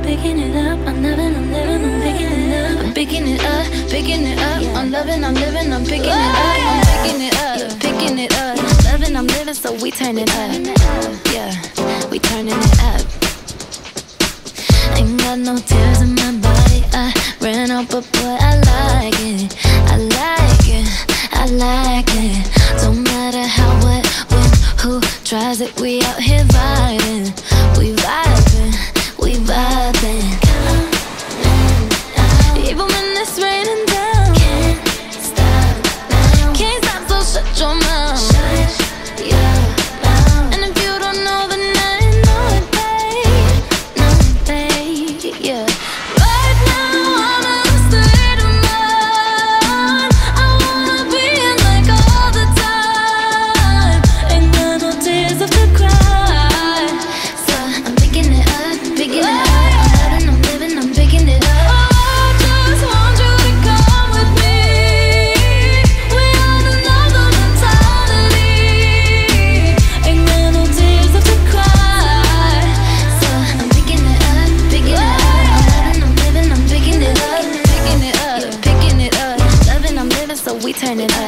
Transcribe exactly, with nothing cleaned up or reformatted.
picking it up. I'm loving, I'm living, I'm picking it up. I'm picking it up, picking it up. I'm loving, I'm living, I'm picking it up. I'm picking it up, picking it up. Loving, I'm living, so we turn it up. Yeah, we turning it up. Ain't got no tears in my body. I ran out, but boy, I like it. I like it, I like it. Don't matter how, what, when, who tries it. We out here vibing, we vibing, we vibing. Even when it's raining down, can't stop now. Can't stop, so shut your mouth. Shut your mouth. And if you don't know, then I know it, babe. Know it, babe, yeah. Right now I'm in a state of mind. I wanna be in like all the time. Ain't got no tears left to cry. So I'm picking it up, picking it up. I'm loving, I'm living, I'm picking it up. We turn it up.